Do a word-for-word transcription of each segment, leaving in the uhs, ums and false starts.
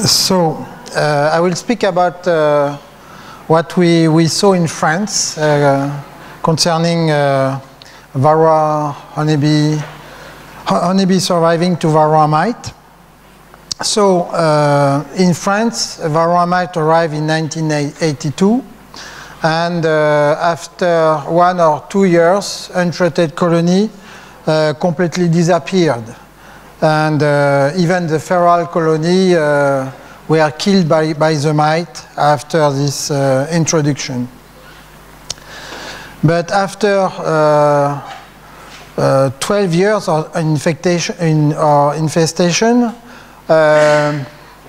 So uh, I will speak about uh, what we, we saw in France uh, concerning uh, Varroa honeybee, honeybee surviving to Varroa mite. So uh, in France, Varroa mite arrived in nineteen eighty-two, and uh, after one or two years, untreated colony uh, completely disappeared. And uh, even the feral colony uh, were killed by, by the mite after this uh, introduction. But after uh, uh, twelve years of infestation, in, or infestation uh,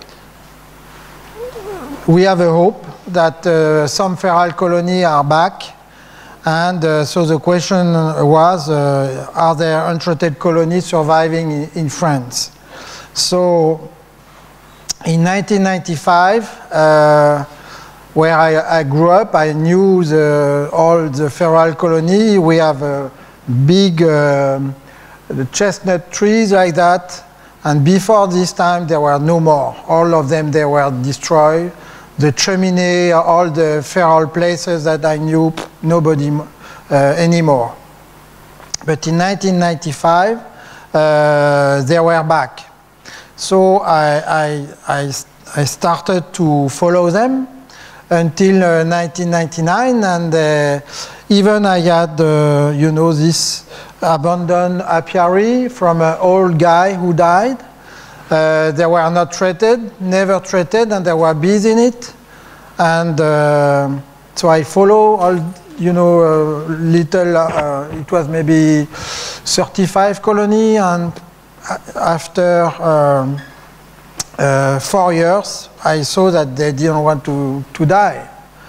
we have a hope that uh, some feral colonies are back. And uh, so the question was, uh, are there untreated colonies surviving in, in France? So in nineteen ninety-five, uh, where I, I grew up, I knew the, all the feral colony. We have a big uh, the chestnut trees like that. And before this time, there were no more. All of them, they were destroyed. The chimney, all the feral places that I knew, nobody uh, anymore. But in nineteen ninety-five, uh, they were back. So I, I, I, I started to follow them until uh, nineteen ninety-nine, and uh, even I had, uh, you know, this abandoned apiary from an old guy who died. Uh, they were not treated, never treated, and there were bees in it. And uh, so I follow all, you know, uh, little, uh, it was maybe thirty-five colony, and after um, uh, four years, I saw that they didn't want to, to die.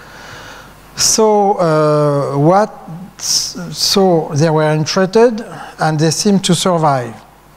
So uh, what, so they were untreated, and they seemed to survive.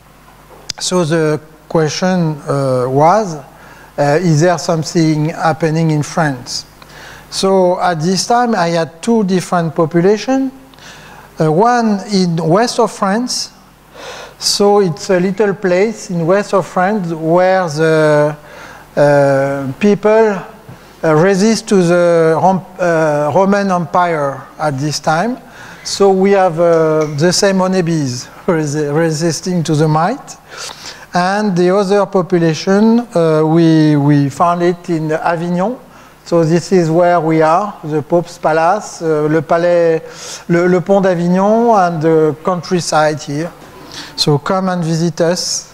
So the question uh, was, uh, is there something happening in France? So at this time I had two different populations. Uh, one in west of France. So it's a little place in west of France where the uh, people uh, resist to the Rom uh, Roman Empire at this time. So we have uh, the same honeybees resisting to the mite. And the other population, uh, we, we found it in Avignon. So this is where we are, the Pope's Palace, uh, le palais, le, le pont d'Avignon, and the countryside here. So come and visit us.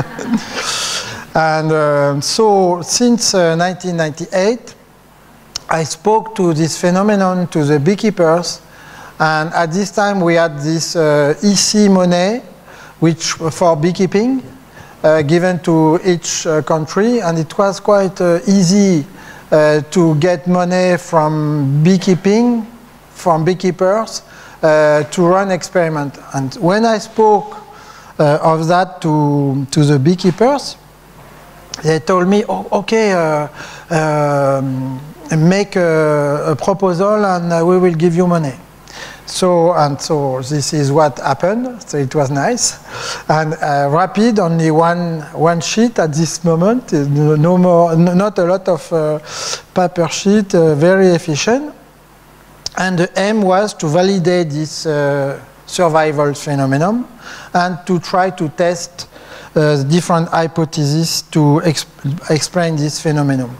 And uh, so since uh, nineteen ninety-eight, I spoke to this phenomenon to the beekeepers. And at this time we had this uh, E C money, which for beekeeping. Uh, given to each uh, country, and it was quite uh, easy uh, to get money from beekeeping, from beekeepers, uh, to run experiments. And when I spoke uh, of that to, to the beekeepers, they told me, oh, okay, uh, uh, make a, a proposal and uh, we will give you money. So, and so this is what happened, so it was nice. And uh, rapid, only one, one sheet at this moment, no more, not a lot of uh, paper sheet, uh, very efficient. And the aim was to validate this uh, survival phenomenon and to try to test uh, different hypotheses to exp explain this phenomenon.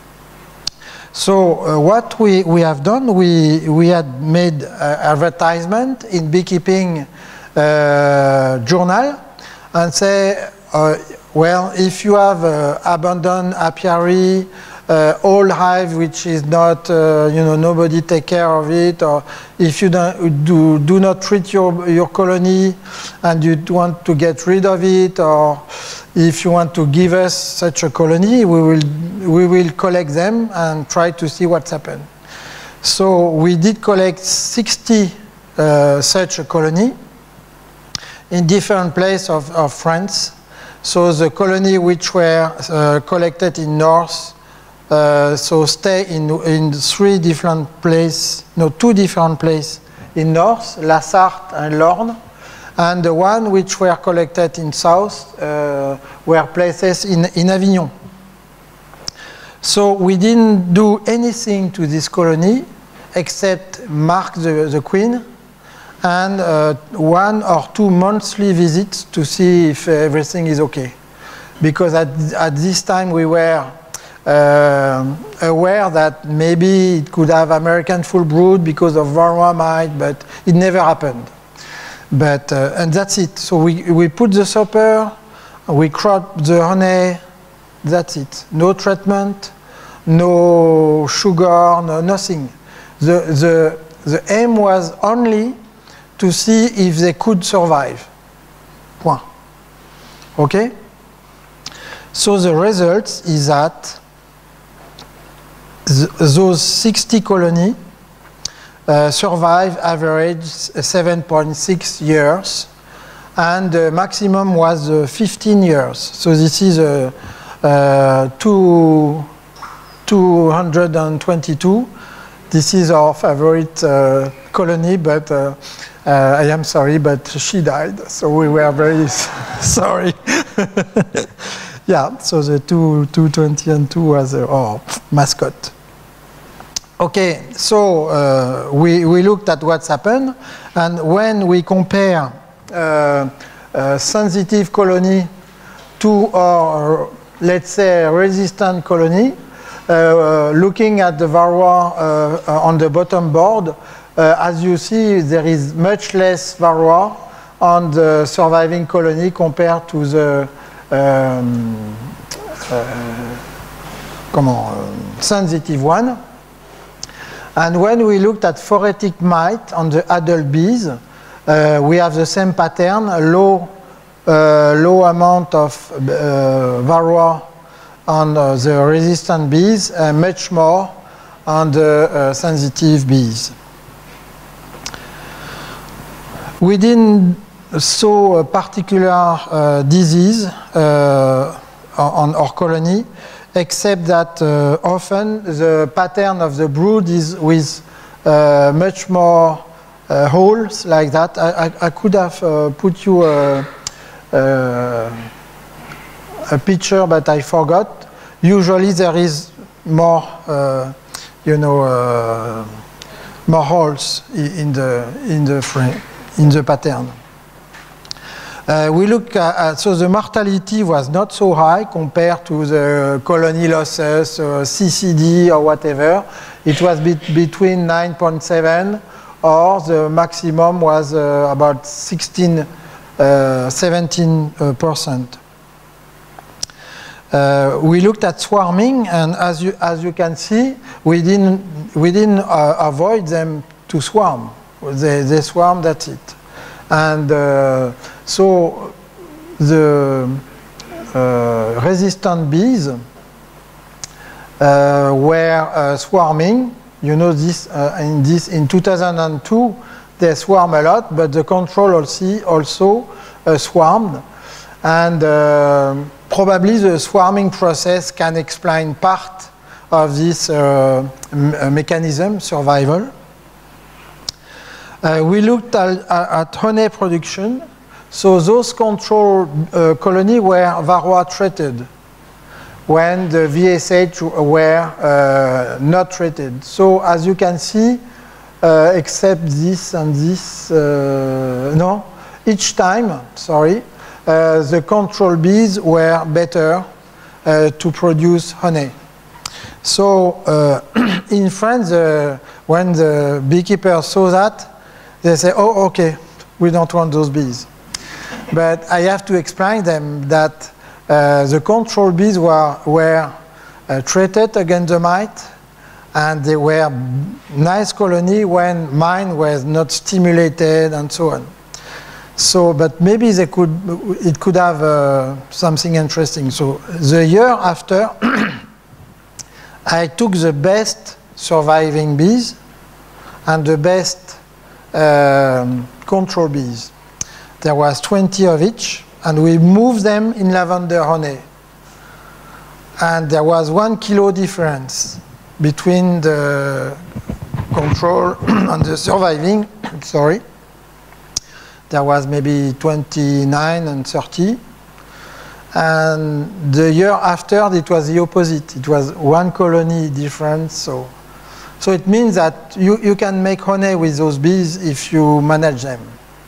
So uh, what we, we have done, we, we had made uh, advertisement in beekeeping uh, journal and say, uh, well, if you have uh, abandoned apiary, uh, old hive which is not, uh, you know, nobody take care of it, or if you don't, do, do not treat your, your colony and you want to get rid of it, or if you want to give us such a colony, we will, we will collect them and try to see what's happened. So we did collect sixty uh, such a colony in different places of, of France. So the colony which were uh, collected in north, uh, so stay in, in three different places, no, two different places in north, La Sarthe and Lorne. And the one which were collected in south uh, were places in, in Avignon. So we didn't do anything to this colony except mark the, the queen and uh, one or two monthly visits to see if everything is okay. Because at, at this time we were uh, aware that maybe it could have American full brood because of varroa mite, but it never happened. But, uh, and that's it. So we, we put the stopper, we crop the honey, that's it. No treatment, no sugar, no, nothing. The, the, the aim was only to see if they could survive. Point. Okay? So the result is that th those sixty colonies uh, survive average seven point six years, and the maximum was uh, fifteen years. So this is a, uh, two, two hundred twenty-two. This is our favorite uh, colony, but uh, uh, I am sorry, but she died, so we were very sorry. Yeah, so the two, two twenty and two was uh, our mascot. Okay, so uh, we, we looked at what's happened, and when we compare uh, a sensitive colony to our, let's say, resistant colony, Uh, looking at the varroa uh, on the bottom board, uh, as you see, there is much less varroa on the surviving colony compared to the um, uh, comment, uh, sensitive one. And when we looked at phoretic mite on the adult bees, uh, we have the same pattern, a low, uh, low amount of uh, varroa on uh, the resistant bees, uh, much more on the uh, sensitive bees. We didn't saw a particular uh, disease uh, on our colony, except that uh, often the pattern of the brood is with uh, much more uh, holes like that. I, I, I could have uh, put you a, a a picture, but I forgot. Usually there is more, uh, you know, uh, more holes in the in the frame, in the pattern. Uh, we look at, at so the mortality was not so high compared to the colony losses, uh, C C D or whatever. It was be between nine point seven, or the maximum was uh, about sixteen, seventeen percent. Uh, we looked at swarming, and as you as you can see, we didn't we didn't uh, avoid them to swarm. They they swarm. That's it. And uh, so the uh, resistant bees uh, were uh, swarming. You know this uh, in this in two thousand two they swarm a lot, but the control also also uh, swarmed, and uh, probably the swarming process can explain part of this uh, mechanism, survival. Uh, we looked at, at honey production. So those control uh, colonies were varroa treated when the V S H were uh, not treated. So as you can see, uh, except this and this, uh, no, each time, sorry, Uh, the control bees were better uh, to produce honey. So uh, in France, uh, when the beekeepers saw that, they say, oh, okay, we don't want those bees. But I have to explain them that uh, the control bees were, were uh, treated against the mite, and they were nice colony when mine was not stimulated and so on. So, but maybe they could, it could have uh, something interesting. So the year after, I took the best surviving bees and the best um, control bees. There was twenty of each, and we moved them in lavender honey. And there was one kilo difference between the control and the surviving, sorry. There was maybe twenty-nine and thirty. And the year after, it was the opposite. It was one colony difference. So, so it means that you, you can make honey with those bees if you manage them.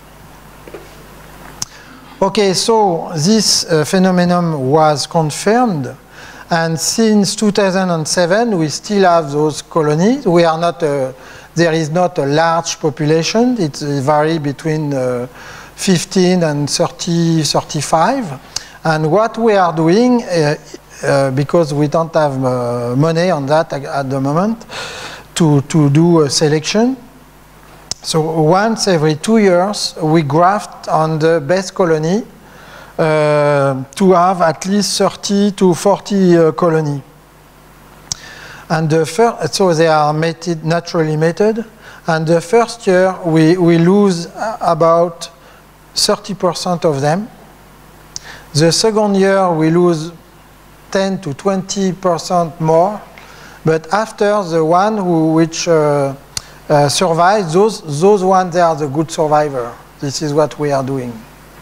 Okay, so this uh, phenomenon was confirmed. And since two thousand seven, we still have those colonies. We are not a, there is not a large population. It varies between uh, fifteen and thirty, thirty-five. And what we are doing, uh, uh, because we don't have uh, money on that at the moment, to, to do a selection. So once every two years, we graft on the best colony uh, to have at least thirty to forty uh, colony. And the first, so they are mated, naturally mated. And the first year, we, we lose about thirty percent of them. The second year, we lose ten to twenty percent more. But after, the one who, which uh, uh, survives, those, those ones, they are the good survivor. This is what we are doing.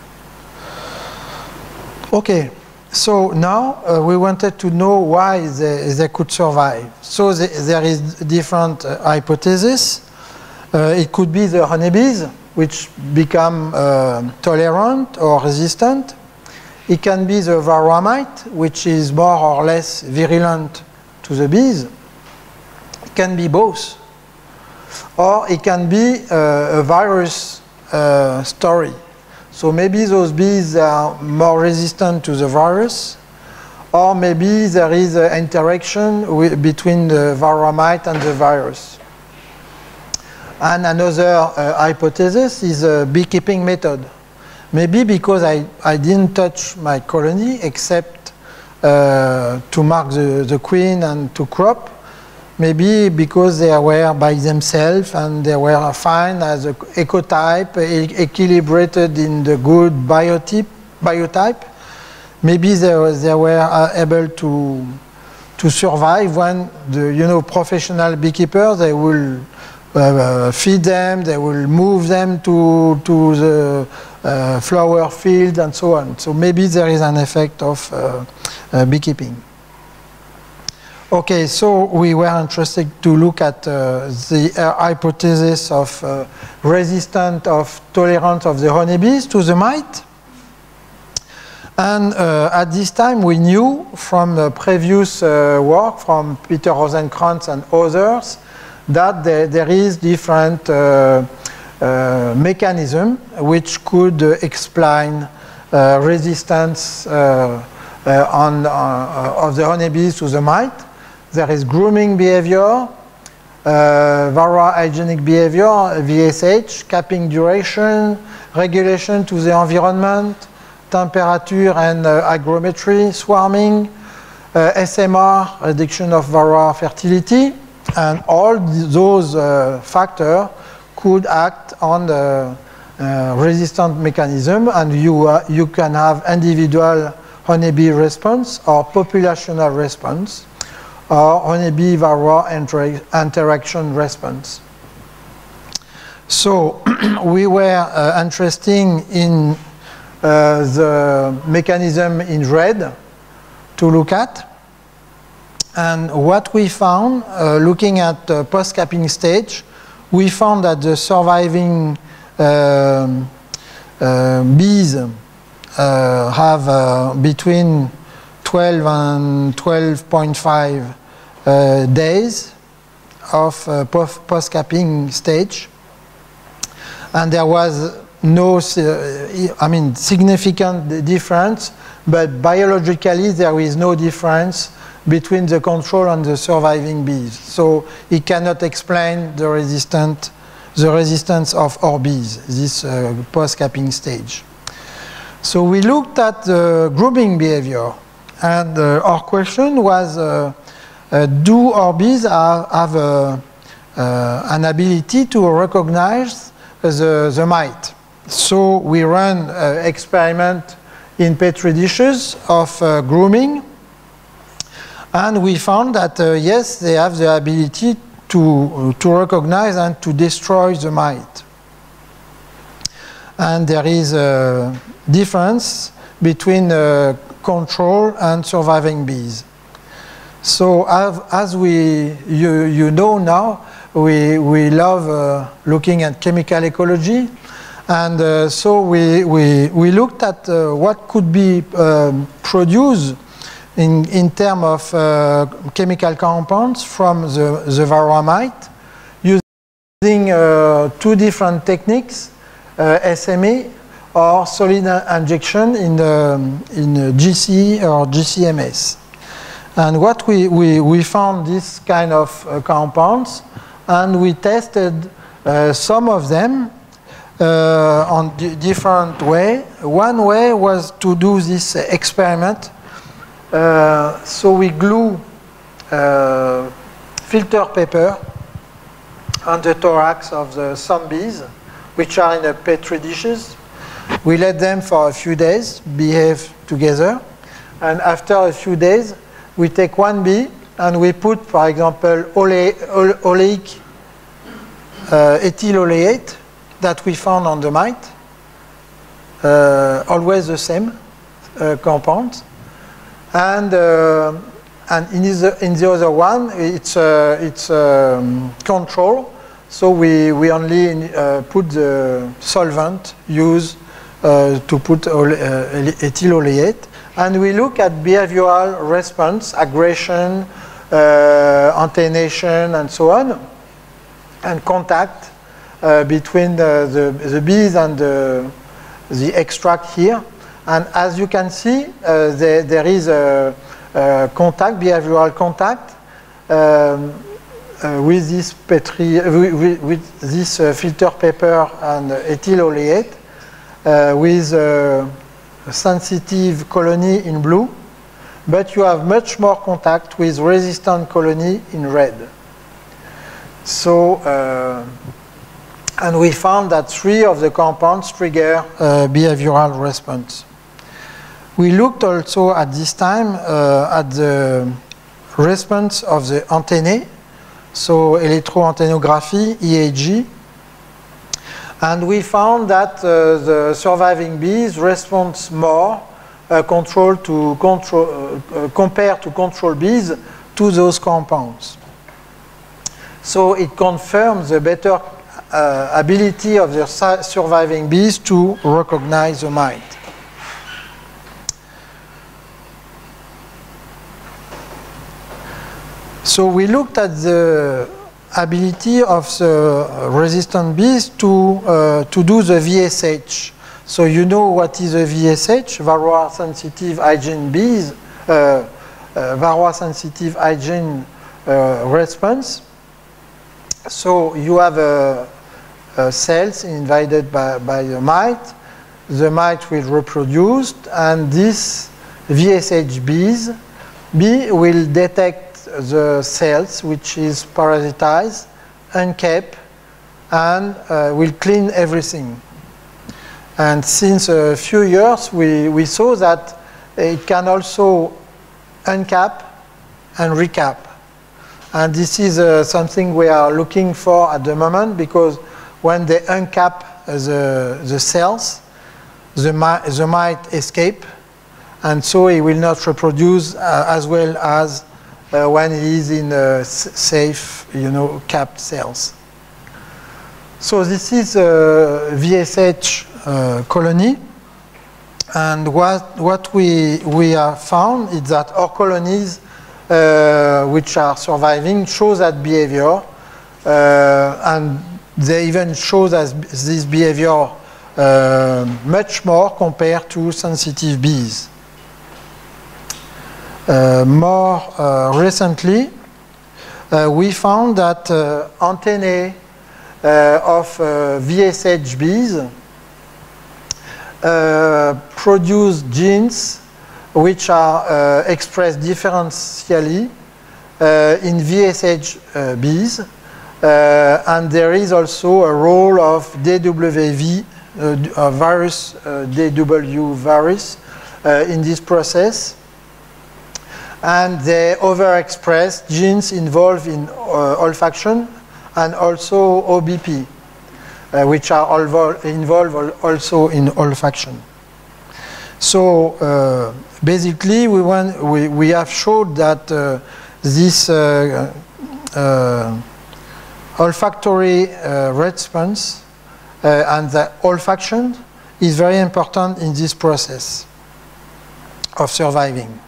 Okay, so now uh, we wanted to know why they, they could survive. So the, there is different uh, hypotheses. Uh, it could be the honeybees, which become uh, tolerant or resistant. It can be the varroa mite, which is more or less virulent to the bees. It can be both. Or it can be uh, a virus uh, story. So maybe those bees are more resistant to the virus, or maybe there is an interaction with, between the varroa mite and the virus. And another uh, hypothesis is a beekeeping method. Maybe because I, I didn't touch my colony except uh, to mark the, the queen and to crop. Maybe because they were by themselves and they were fine as an ecotype, e equilibrated in the good biotype. biotype. Maybe they, they were able to, to survive when the you know, professional beekeepers, they will uh, feed them, they will move them to, to the Uh, flower field and so on. So maybe there is an effect of uh, uh, beekeeping. Okay, so we were interested to look at uh, the uh, hypothesis of uh, resistance of tolerance of the honeybees to the mite. And uh, at this time we knew from the previous uh, work from Peter Rosenkrantz and others that there, there is different uh, Uh, mechanism which could uh, explain uh, resistance uh, uh, on, uh, of the honeybees to the mite. There is grooming behavior, uh, varroa hygienic behavior, V S H, capping duration, regulation to the environment, temperature and uh, hygrometry, swarming, uh, S M R, reduction of varroa fertility, and all those uh, factors could act on the uh, resistant mechanism, and you, uh, you can have individual honeybee response or populational response or honeybee varroa inter interaction response. So we were uh, interested in uh, the mechanism in red to look at, and what we found uh, looking at the post-capping stage, we found that the surviving uh, uh, bees uh, have uh, between twelve and twelve point five uh, days of uh, post-capping stage. And there was no, uh, I mean, significant difference, but biologically there is no difference between the control and the surviving bees. So it cannot explain the, resistant, the resistance of our bees, this uh, post-capping stage. So we looked at the grooming behavior, and uh, our question was, uh, uh, do our bees have, have a, uh, an ability to recognize the, the mite? So we ran an experiment in petri dishes of uh, grooming, and we found that, uh, yes, they have the ability to, to recognize and to destroy the mite. And there is a difference between uh, control and surviving bees. So as, as we, you, you know now, we, we love uh, looking at chemical ecology. And uh, so we, we, we looked at uh, what could be um, produced in, in terms of uh, chemical compounds from the, the varroa mite using uh, two different techniques, uh, S M E or solid injection in, the, in G C E or G C M S. And what we, we, we found this kind of uh, compounds, and we tested uh, some of them uh, on d different way. One way was to do this experiment. Uh, so we glue uh, filter paper on the thorax of the some bees, which are in the petri dishes. We let them for a few days behave together, and after a few days, we take one bee and we put, for example, ole oleic uh, ethyl oleate that we found on the mite, uh, always the same uh, compound. And, uh, and in, the, in the other one, it's, uh, it's um, control. So we, we only uh, put the solvent used uh, to put ole, uh, ethyl oleate. And we look at behavioral response, aggression, uh, antennation, and so on, and contact uh, between the, the, the bees and the, the extract here. And as you can see, uh, there, there is a, a contact, behavioral contact, um, uh, with this petri, with, with this uh, filter paper and ethyl oleate, uh, with uh, sensitive colony in blue, but you have much more contact with resistant colony in red. So, uh, and we found that three of the compounds trigger uh, behavioral response. We looked also at this time uh, at the response of the antennae, so electroantennography, E A G, and we found that uh, the surviving bees respond more uh, control to control, uh, uh, compared to control bees to those compounds. So it confirms the better uh, ability of the surviving bees to recognize the mite. So we looked at the ability of the resistant bees to, uh, to do the V S H. So you know what is a V S H, varroa sensitive hygiene bees, uh, uh, varroa sensitive hygiene uh, response. So you have a, a cells invaded by, by the mite, the mite will reproduce, and this V S H bees, bee will detect the cells which is parasitized, unkept, and uh, will clean everything. And since a few years, we, we saw that it can also uncap and recap. And this is uh, something we are looking for at the moment, because when they uncap the, the cells, the, mi the mite escape, and so it will not reproduce uh, as well as Uh, when he is in uh, safe, you know, capped cells. So this is a V S H uh, colony, and what what we we have found is that our colonies, uh, which are surviving, show that behavior, uh, and they even show that this behavior uh, much more compared to sensitive bees. Uh, more uh, recently, uh, we found that uh, antennae uh, of uh, V S H bees uh, produce genes which are uh, expressed differentially uh, in V S H uh, bees, uh, and there is also a role of D W V uh, uh, virus, uh, D W virus uh, in this process. And they overexpress genes involved in uh, olfaction and also O B P, uh, which are involved also in olfaction. So uh, basically, we, want, we, we have showed that uh, this uh, uh, olfactory uh, response uh, and the olfaction is very important in this process of surviving.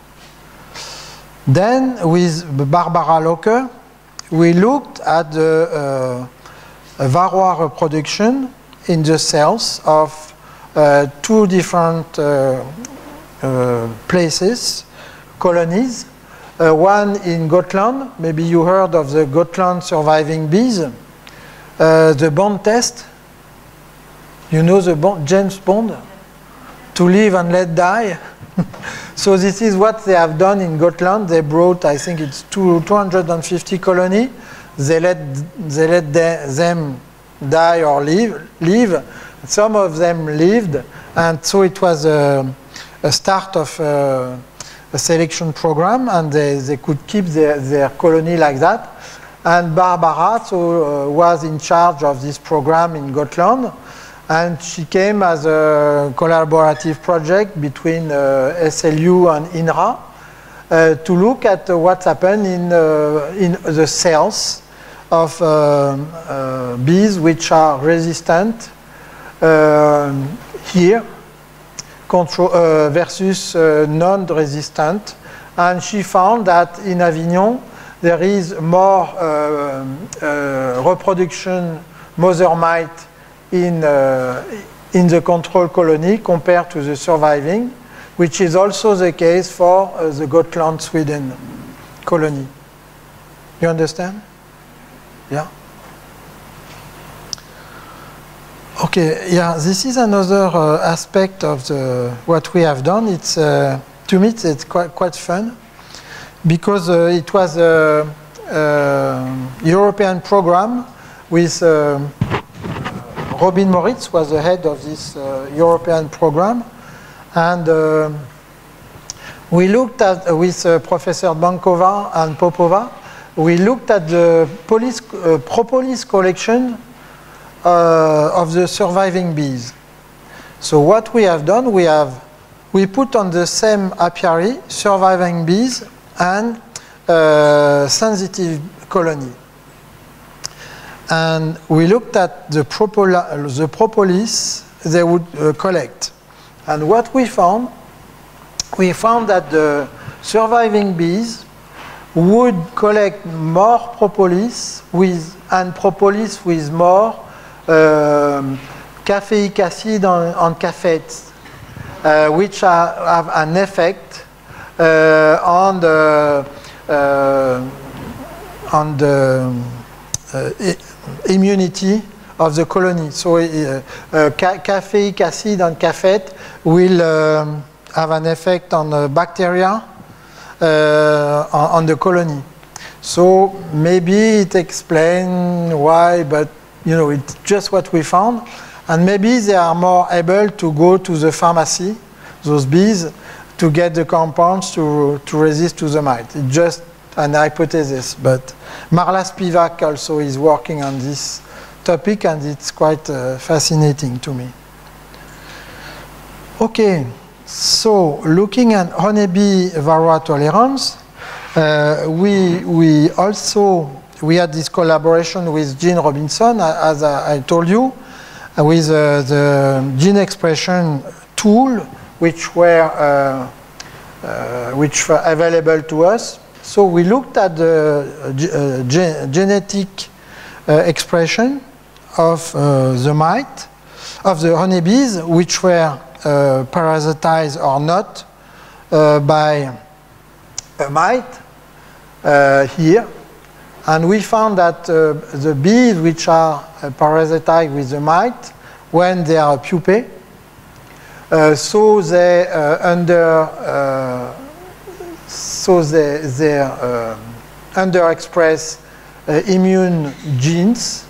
Then with Barbara Locker, we looked at the uh, varroa reproduction in the cells of uh, two different uh, uh, places, colonies. Uh, one in Gotland, maybe you heard of the Gotland surviving bees. Uh, the Bond test, you know the Bond, James Bond? To live and let die. So this is what they have done in Gotland. They brought, I think it's two, two hundred fifty colonies. They let, they let the, them die or live, live. Some of them lived, and so it was a, a start of uh, a selection program, and they, they could keep their, their colony like that. And Barbara so, uh, was in charge of this program in Gotland, and she came as a collaborative project between uh, S L U and INRA uh, to look at uh, what's happened in, uh, in the cells of uh, uh, bees which are resistant uh, here control, uh, versus uh, non-resistant. And she found that in Avignon there is more uh, uh, reproduction mother mite in, uh, in the control colony compared to the surviving, which is also the case for uh, the Gotland, Sweden colony. You understand? Yeah? Okay, yeah, this is another uh, aspect of the, what we have done. It's, uh, to me, it's quite, quite fun, because uh, it was a, a European program with uh, Robin Moritz was the head of this uh, European program, and uh, we looked at, uh, with uh, Professor Bankova and Popova, we looked at the police, uh, propolis collection uh, of the surviving bees. So what we have done, we have, we put on the same apiary surviving bees and uh, sensitive colony. And we looked at the, propol the propolis they would uh, collect. And what we found, we found that the surviving bees would collect more propolis with, and propolis with more um, caffeic acid on, on caffeates, uh, which are, have an effect uh, on the, uh, on the uh, immunity of the colony. So uh, uh, ca caffeic acid on caffeate will um, have an effect on the bacteria uh, on, on the colony. So maybe it explains why, but you know, it's just what we found. And maybe they are more able to go to the pharmacy, those bees, to get the compounds to, to resist to the mite. It's just an hypothesis, but Marla Spivak also is working on this topic, and it's quite uh, fascinating to me. Okay, so looking at honeybee varroa tolerance, uh, we, we also, we had this collaboration with Jean Robinson, as I, I told you, with uh, the gene expression tool, which were, uh, uh, which were available to us. So we looked at the uh, ge genetic uh, expression of uh, the mite, of the honeybees, which were uh, parasitized or not uh, by a mite uh, here. And we found that uh, the bees which are uh, parasitized with the mite, when they are pupae, uh, so they uh, under uh, so they, they uh, underexpress uh, immune genes,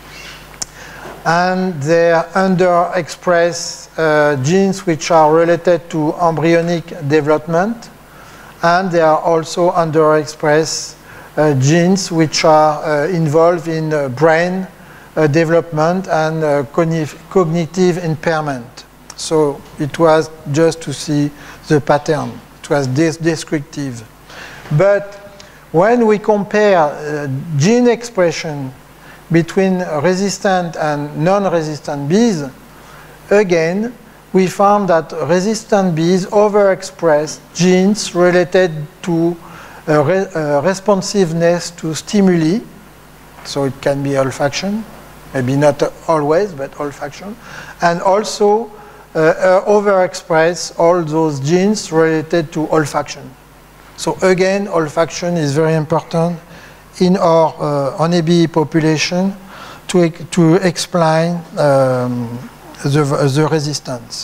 and they underexpress uh, genes which are related to embryonic development, and they are also underexpress uh, genes which are uh, involved in uh, brain uh, development and uh, cognitive impairment. So it was just to see the pattern. It was des descriptive. But when we compare uh, gene expression between resistant and non-resistant bees, again, we found that resistant bees overexpress genes related to uh, re uh, responsiveness to stimuli. So it can be olfaction, maybe not always, but olfaction. And also uh, uh, overexpress all those genes related to olfaction. So again, olfaction is very important in our uh, honeybee population to, to explain um, the, the resistance.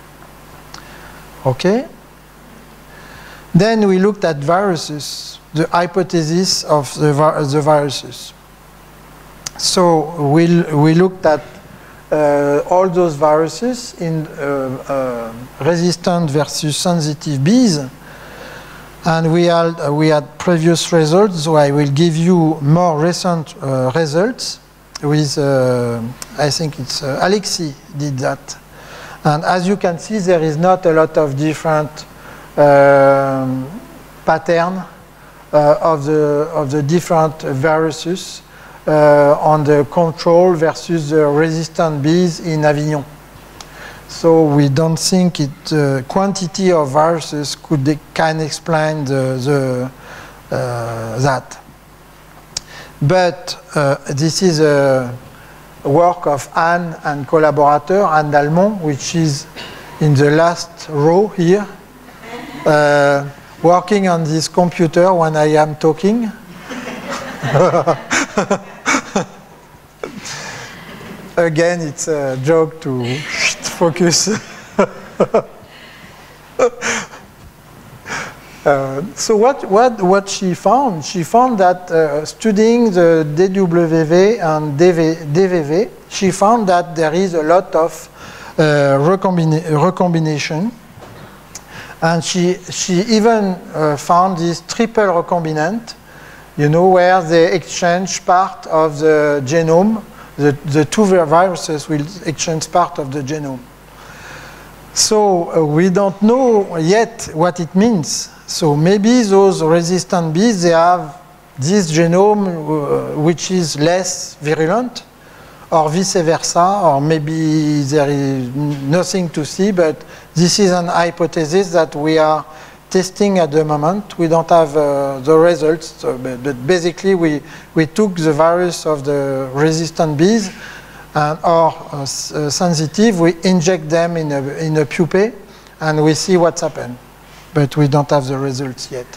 Okay? Then we looked at viruses, the hypothesis of the, the viruses. So we, we looked at uh, all those viruses in uh, uh, resistant versus sensitive bees. And we had, uh, we had previous results, so I will give you more recent uh, results with, uh, I think it's uh, Alexi did that. And as you can see, there is not a lot of different um, pattern uh, of, the, of the different viruses uh, on the control versus the resistant bees in Avignon. So we don't think it uh, quantity of viruses could can explain the, the, uh, that. But uh, this is a work of Anne and collaborator, Anne Dalmont, which is in the last row here, uh, working on this computer when I am talking. Again, it's a joke to focus. uh, so what, what, what she found? She found that uh, studying the D W V and D V V, she found that there is a lot of uh, recombina recombination. And she, she even uh, found this triple recombinant, you know, where they exchange part of the genome. The, the two viruses will exchange part of the genome. So uh, we don't know yet what it means. So maybe those resistant bees, they have this genome uh, which is less virulent, or vice versa, or maybe there is nothing to see, but this is an hypothesis that we are testing at the moment. We don't have uh, the results, so, but, but basically we, we took the virus of the resistant bees and or uh, sensitive, we inject them in a, in a pupae and we see what's happened. But we don't have the results yet.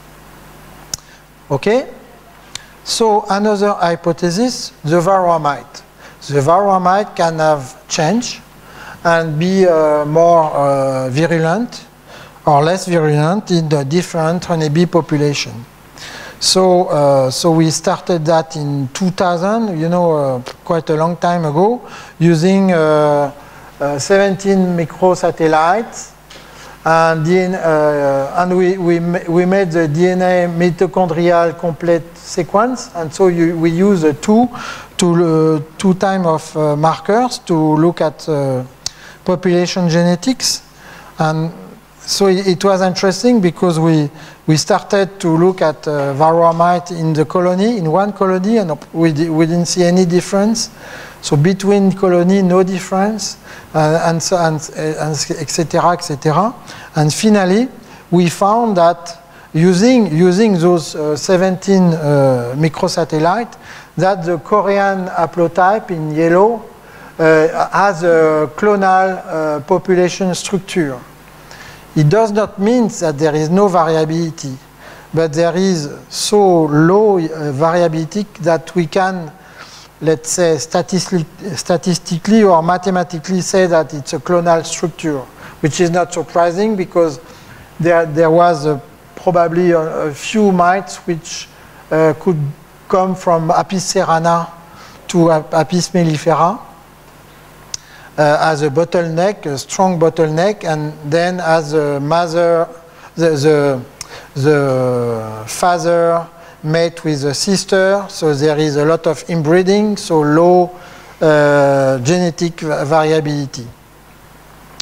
Okay? So another hypothesis, the varroa mite. The varroa mite can have change and be uh, more uh, virulent or less virulent in the different honeybee population. So, uh, so we started that in two thousand, you know, uh, quite a long time ago, using uh, uh, seventeen microsatellites, and, D N A, uh, and we, we, we made the D N A mitochondrial complete sequence, and so you, we use uh, two, two, uh, two time of uh, markers to look at uh, population genetics. And so it was interesting because we, we started to look at uh, varroa mite in the colony, in one colony, and we, di we didn't see any difference. So between colony, no difference, uh, and, so, and, and et cetera, et cetera. And finally, we found that using, using those uh, seventeen uh, microsatellites, that the Korean haplotype in yellow uh, has a clonal uh, population structure. It does not mean that there is no variability, but there is so low uh, variability that we can, let's say, statistic, statistically or mathematically say that it's a clonal structure, which is not surprising because there, there was a, probably a, a few mites which uh, could come from Apis cerana to Apis mellifera. Uh, as a bottleneck, a strong bottleneck, and then as a mother, the, the, the father mate with a sister, so there is a lot of inbreeding, so low uh, genetic variability.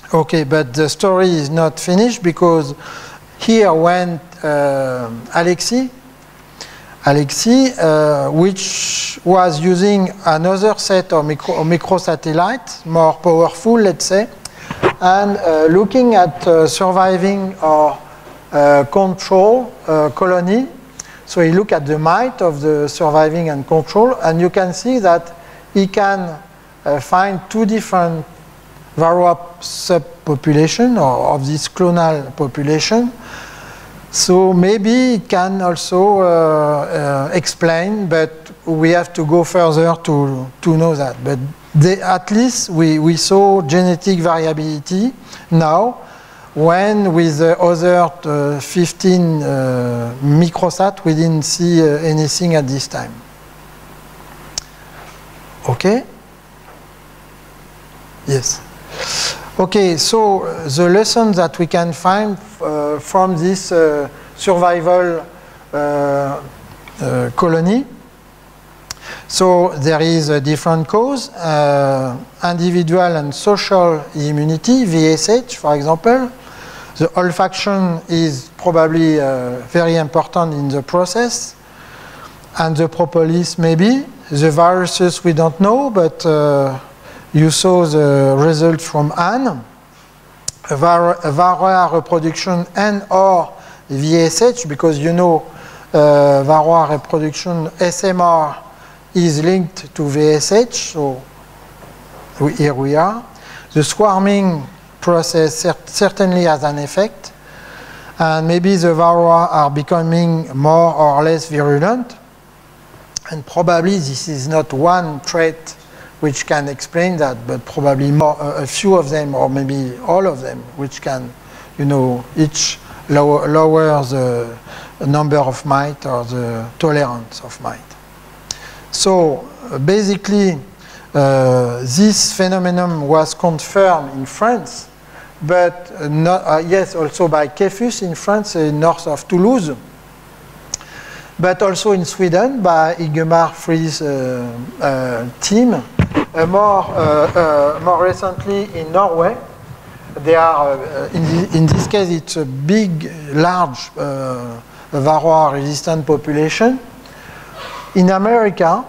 Okay, but the story is not finished because here went uh, Alexei, Alexei, uh, which was using another set of micro, microsatellites, more powerful, let's say, and uh, looking at uh, surviving or uh, control uh, colony. So he looked at the might of the surviving and control, and you can see that he can uh, find two different Varroa subpopulation or of this clonal population. So maybe it can also uh, uh, explain, but we have to go further to, to know that. But they, at least we, we saw genetic variability now, when with the other uh, fifteen uh, microsat we didn't see uh, anything at this time. Okay? Yes. Okay, so uh, the lessons that we can find uh, from this uh, survival uh, uh, colony. So there is a different cause, uh, individual and social immunity, V S H, for example. The olfaction is probably uh, very important in the process, and the propolis maybe. The viruses we don't know, but uh, you saw the result from Anne. A var Varroa reproduction and or V S H, because you know uh, Varroa reproduction S M R is linked to V S H, so we, here we are. The swarming process cert certainly has an effect, and maybe the Varroa are becoming more or less virulent, and probably this is not one trait which can explain that, but probably more, uh, a few of them, or maybe all of them, which can, you know, each lower, lower the number of mite or the tolerance of mite. So uh, basically, uh, this phenomenon was confirmed in France, but uh, not, uh, yes, also by Kefus in France, uh, north of Toulouse, but also in Sweden by Ingemar Friis' uh, uh, team. Uh, more, uh, uh, more recently in Norway, they are, uh, in, the, in this case, it's a big, large uh, Varroa-resistant population. In America,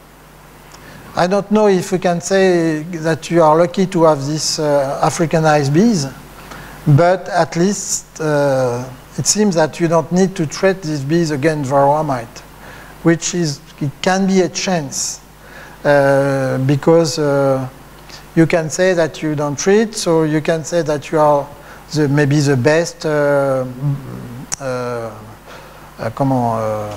I don't know if we can say that you are lucky to have these uh, Africanized bees, but at least uh, it seems that you don't need to treat these bees against Varroa mite, which is, it can be a chance. Uh, because uh, you can say that you don't treat, so you can say that you are the, maybe the best uh, uh, uh, comment, uh,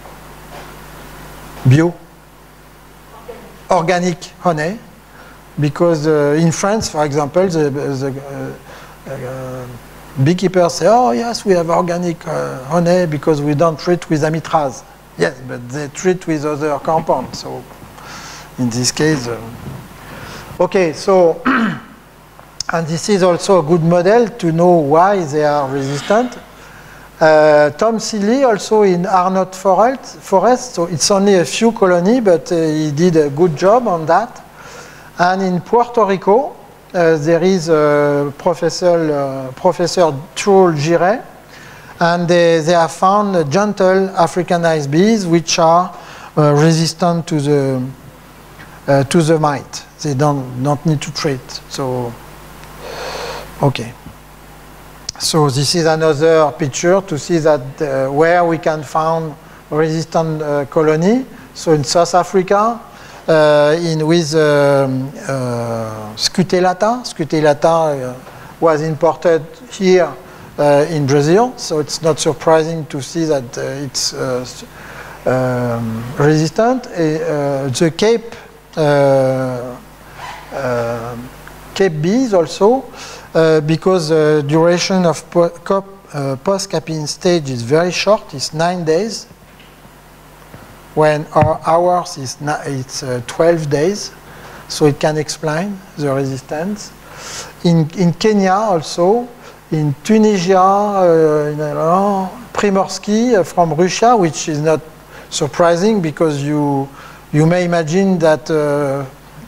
bio, organic honey, because uh, in France, for example, the, the uh, uh, beekeepers say, oh yes, we have organic uh, honey because we don't treat with amitraz. Yes, but they treat with other compounds, so in this case, uh, okay, so, and this is also a good model to know why they are resistant. Uh, Tom Seeley also in Arnott Forest, forest, so it's only a few colonies, but uh, he did a good job on that. And in Puerto Rico, uh, there is a Professor, uh, Professor Truel Giret, and they, they have found gentle Africanized bees which are uh, resistant to the Uh, to the mite. They don't, don't need to treat. So, okay. So this is another picture to see that uh, where we can find resistant uh, colony. So in South Africa, uh, in with um, uh, Scutellata. Scutellata uh, was imported here uh, in Brazil. So it's not surprising to see that uh, it's uh, um, resistant. Uh, the Cape Uh, uh, Cape bees also, uh, because the duration of po uh, post-capine stage is very short, it's nine days, when our ours is it's uh, twelve days, so it can explain the resistance. In, in Kenya also, in Tunisia, uh, in uh, Primorsky uh, from Russia, which is not surprising because you You may imagine that uh,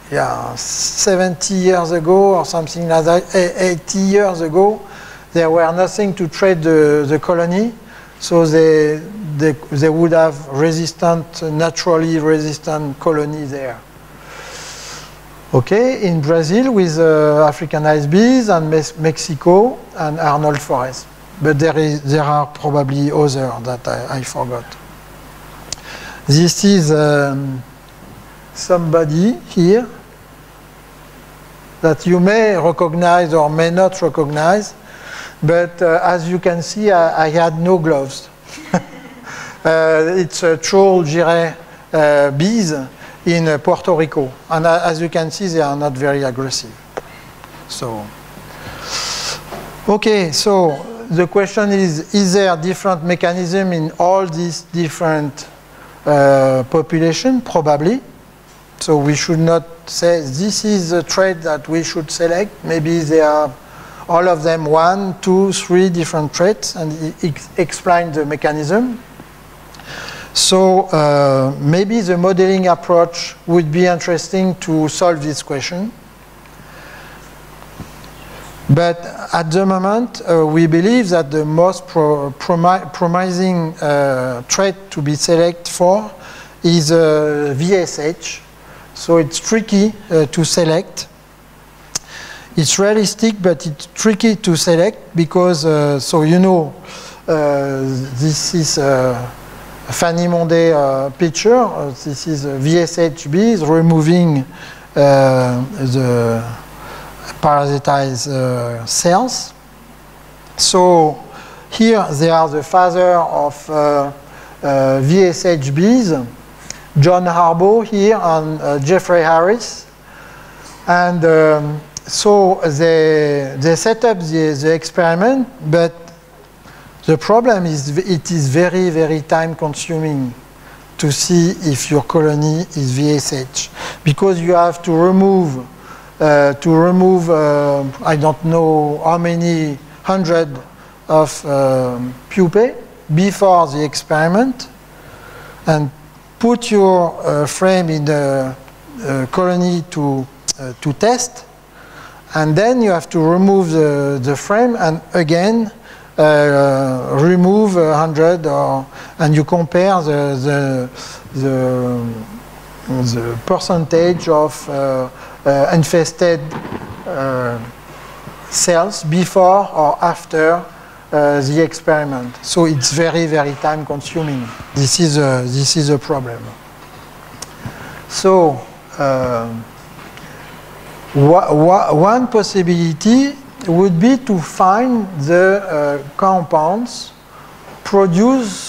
yeah, seventy years ago or something like that, eighty years ago, there were nothing to trade the, the colony, so they, they, they would have resistant, naturally resistant colony there. Okay, in Brazil with uh, Africanized bees, and Mes Mexico and Arnold Forest. But there, is, there are probably others that I, I forgot. This is um, somebody here that you may recognize or may not recognize, but uh, as you can see, I, I had no gloves. uh, it's a troll gyré uh, bees in uh, Puerto Rico, and uh, as you can see, they are not very aggressive. So, okay, so the question is, is there different mechanism in all these different uh, population? Probably. So we should not say this is a trait that we should select. Maybe there are all of them one, two, three different traits, and ex explain the mechanism. So uh, maybe the modeling approach would be interesting to solve this question. But at the moment, uh, we believe that the most pro promi promising uh, trait to be selected for is uh, V S H. So it's tricky uh, to select. It's realistic, but it's tricky to select because, uh, so you know, uh, this is a Fanny Mondé uh, picture. Uh, this is a V S H bees removing uh, the parasitized uh, cells. So here they are the father of uh, uh, V S H bees, John Harbaugh here and uh, Jeffrey Harris. And um, so they, they set up the, the experiment, but the problem is it is very, very time consuming to see if your colony is V S H, because you have to remove Uh, to remove, uh, I don't know how many hundred of uh, pupae before the experiment, and put your uh, frame in the uh, colony to, uh, to test, and then you have to remove the, the frame and again uh, remove a hundred, or, and you compare the, the, the, the percentage of uh, Uh, infested uh, cells before or after uh, the experiment. So it's very, very time consuming. This is a, this is a problem. So uh, one possibility would be to find the uh, compounds produced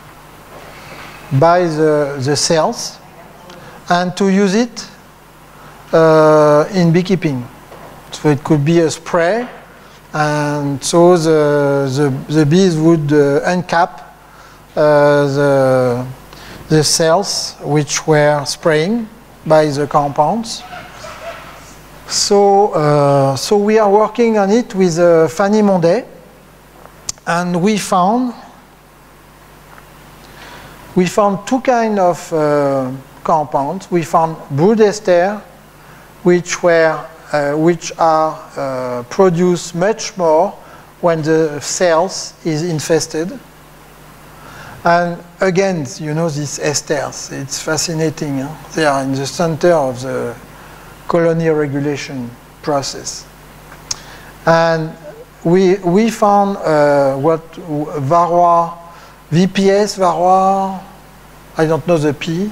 by the, the cells and to use it Uh, in beekeeping. So it could be a spray, and so the, the, the bees would uh, uncap uh, the, the cells which were spraying by the compounds. So, uh, so we are working on it with uh, Fanny Mondé, and we found we found two kinds of uh, compounds. We found brood ester, which were uh, which are uh, produced much more when the cells is infested. And again, you know, these esters, it's fascinating. Huh? They are in the center of the colony regulation process. And we we found uh, what varroa, V P S varroa, I don't know the P.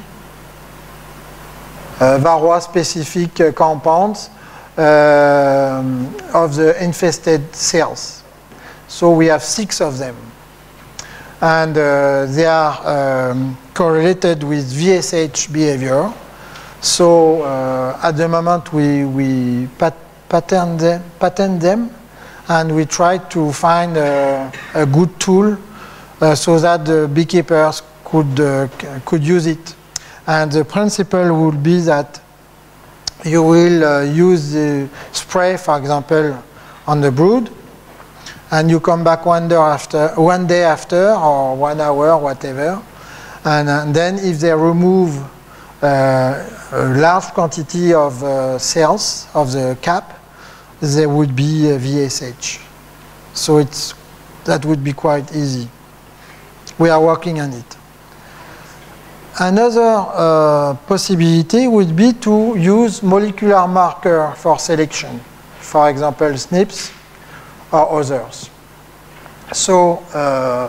Uh, varroa-specific uh, compounds uh, of the infested cells. So we have six of them. And uh, they are um, correlated with V S H behavior. So uh, at the moment we, we pat patent, them, patent them, and we try to find a, a good tool uh, so that the beekeepers could, uh, could use it. And the principle would be that you will uh, use the spray, for example, on the brood, and you come back one day after, one day after, or one hour, whatever, and, and then if they remove uh, a large quantity of uh, cells of the cap, there would be a V S H. So it's, that would be quite easy. We are working on it. Another uh, possibility would be to use molecular marker for selection, for example, S N Ps or others. So uh,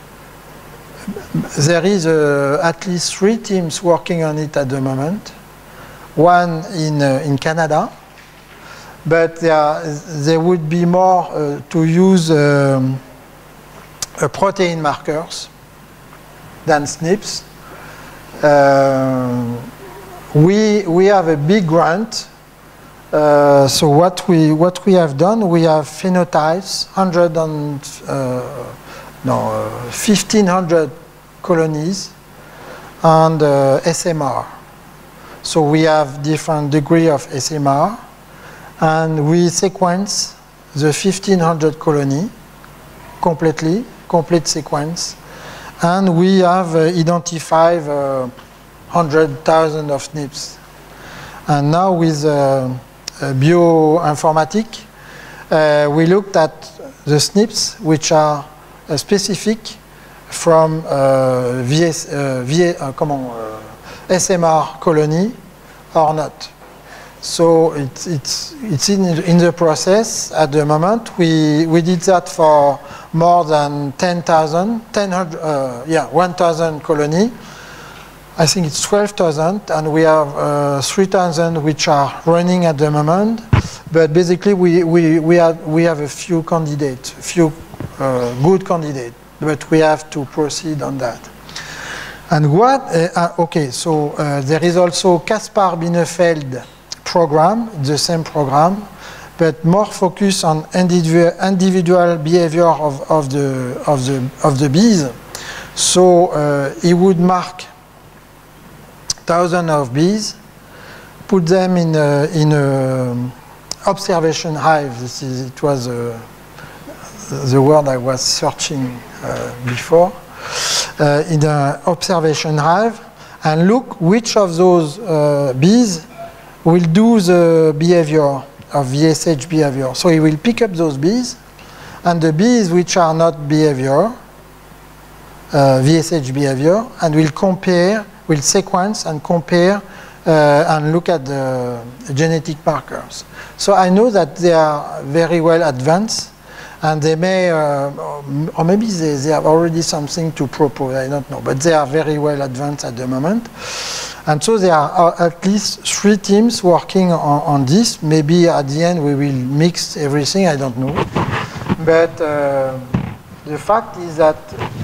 there is uh, at least three teams working on it at the moment. One in, uh, in Canada, but there, there would be more uh, to use um, uh, protein markers than S N Ps. Uh, we, we have a big grant. Uh, so what we, what we have done, we have phenotypes, one hundred and, uh, no, uh, fifteen hundred colonies and uh, S M R. So we have different degree of S M R, and we sequence the fifteen hundred colony completely, complete sequence, and we have uh, identified uh, one hundred thousand of S N Ps. And now with uh, uh, bioinformatics, uh, we looked at the S N Ps which are uh, specific from uh, V S, uh, v, uh, comment, uh, S M R colony or not. So it's, it's, it's in, in the process at the moment. We, we did that for more than ten thousand, uh, yeah, one thousand colony. I think it's twelve thousand, and we have uh, three thousand which are running at the moment. But basically, we, we, we, have, we have a few candidates, few uh, good candidates, but we have to proceed on that. And what, uh, uh, okay, so uh, there is also Caspar Bienenfeld program, the same program, but more focus on individual, individual behavior of, of, the, of, the, of the bees. So uh, he would mark thousands of bees, put them in a, in a observation hive. This is, it was uh, the word I was searching uh, before. Uh, in an observation hive, and look which of those uh, bees will do the behavior of V S H behavior. So he will pick up those bees, and the bees which are not behavior, uh, V S H behavior, and will compare, will sequence and compare uh, and look at the genetic markers. So I know that they are very well advanced, and they may, uh, or maybe they, they have already something to propose, I don't know, but they are very well advanced at the moment. And so there are at least three teams working on, on this. Maybe at the end we will mix everything, I don't know. But uh, the fact is that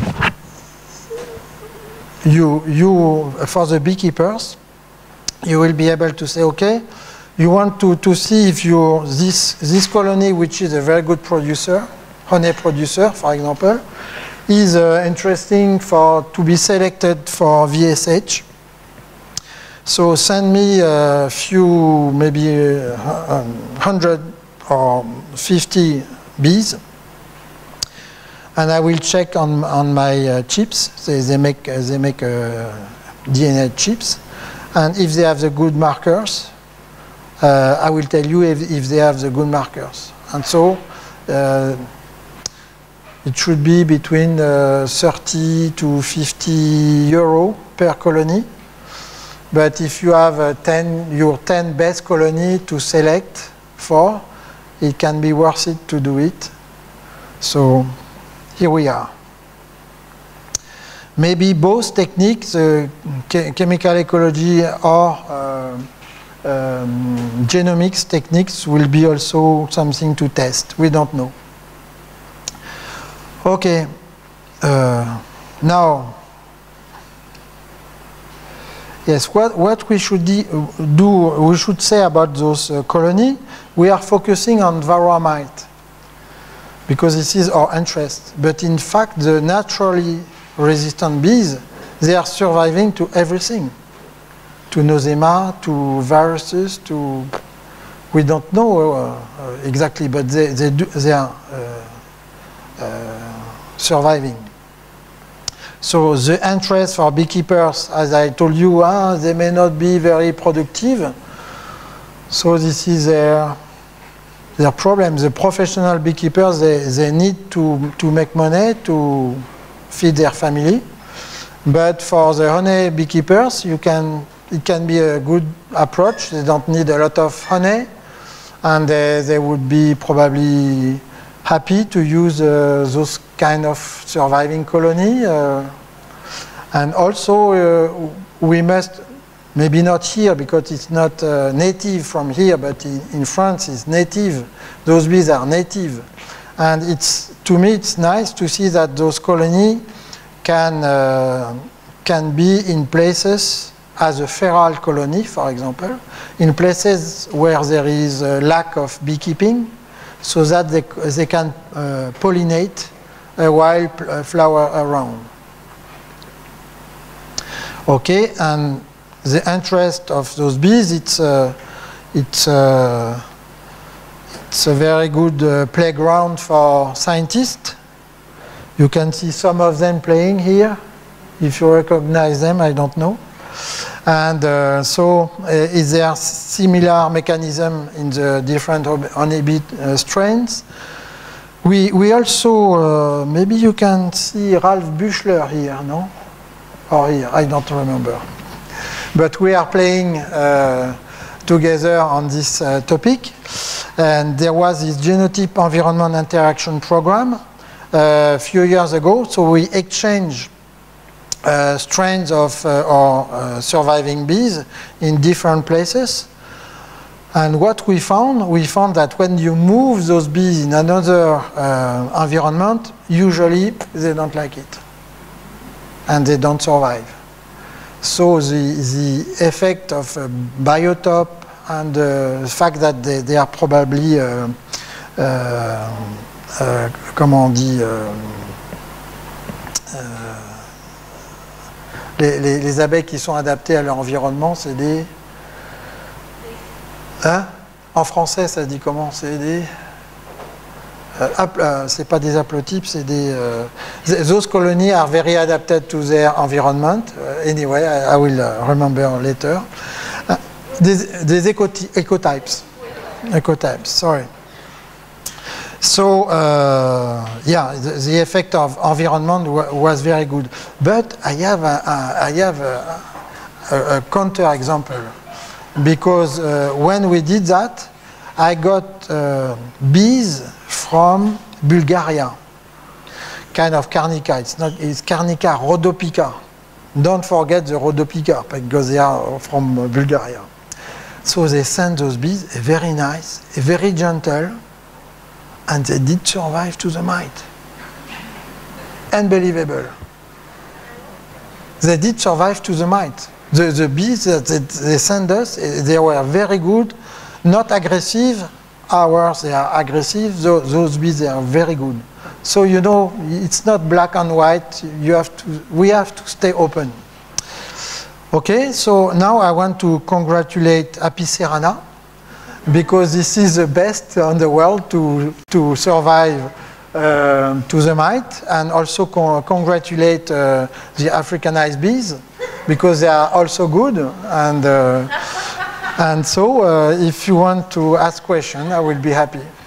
you, you, for the beekeepers, you will be able to say, okay, you want to, to see if your, this, this colony, which is a very good producer, honey producer, for example, is uh, interesting for, to be selected for V S H. So send me a few, maybe uh, one hundred or fifty bees, and I will check on, on my uh, chips. They, they make, uh, they make uh, D N A chips, and if they have the good markers, Uh, I will tell you if, if they have the good markers. And so uh, it should be between uh, thirty to fifty euro per colony. But if you have uh, ten, your ten best colony to select for, it can be worth it to do it. So here we are. Maybe both techniques, uh, ch chemical ecology or uh, Um, genomics techniques will be also something to test. We don't know. Okay. Uh, now, yes, what, what we should do, we should say about those uh, colonies, we are focusing on varroa mite because this is our interest. But in fact, the naturally resistant bees, they are surviving to everything. To nosema, to viruses, to, we don't know uh, uh, exactly, but they, they, do, they are uh, uh, surviving. So the interest for beekeepers, as I told you, ah, they may not be very productive. So this is their, their problem. The professional beekeepers, they, they need to, to make money to feed their family. But for the honey beekeepers, you can, it can be a good approach. They don't need a lot of honey, and they, they would be probably happy to use uh, those kind of surviving colony. Uh, and also, uh, we must, maybe not here because it's not uh, native from here, but in, in France it's native. Those bees are native. And it's, to me, it's nice to see that those colonies can, uh, can be in places as a feral colony, for example, in places where there is a lack of beekeeping, so that they, they can uh, pollinate a wild flower around. Okay, and the interest of those bees, it's, uh, it's, uh, it's a very good uh, playground for scientists. You can see some of them playing here. If you recognize them, I don't know. And uh, so uh, is there similar mechanism in the different honeybee uh, strains? We, we also, uh, maybe you can see Ralph Buechler here, no? Or here, I don't remember. But we are playing uh, together on this uh, topic. And there was this genotype environment interaction program uh, a few years ago. So we exchanged Uh, strains of uh, or uh, surviving bees in different places. And what we found, we found that when you move those bees in another uh, environment, usually they don't like it. And they don't survive. So the, the effect of uh, biotope and uh, the fact that they, they are probably, uh, uh, uh, comment on dit, uh, uh, Les, les, les abeilles qui sont adaptées à leur environnement, c'est des... Hein? En français, ça dit comment? C'est des... Euh, euh, c'est pas des haplotypes, c'est des... Euh, those colonies are very adapted to their environment. Uh, anyway, I, I will remember later. Uh, des des ecotypes. Ecotypes, sorry. So, uh, yeah, the, the effect of environment was very good. But I have a, a, I have a, a, a counter example. Because uh, when we did that, I got uh, bees from Bulgaria. Kind of Carnica. It's not, it's Carnica rhodopica. Don't forget the rhodopica, because they are from Bulgaria. So they sent those bees, very nice, very gentle, and they did survive to the mite. Unbelievable. They did survive to the mite. The, the bees that they, they sent us, they were very good, not aggressive. Ours, they are aggressive. Those, those bees, they are very good. So, you know, it's not black and white. You have to, we have to stay open. Okay, so now I want to congratulate Apicerana, because this is the best on the world to, to survive uh, to the mite, and also con congratulate uh, the Africanized bees, because they are also good. And, uh, and so uh, if you want to ask questions, I will be happy.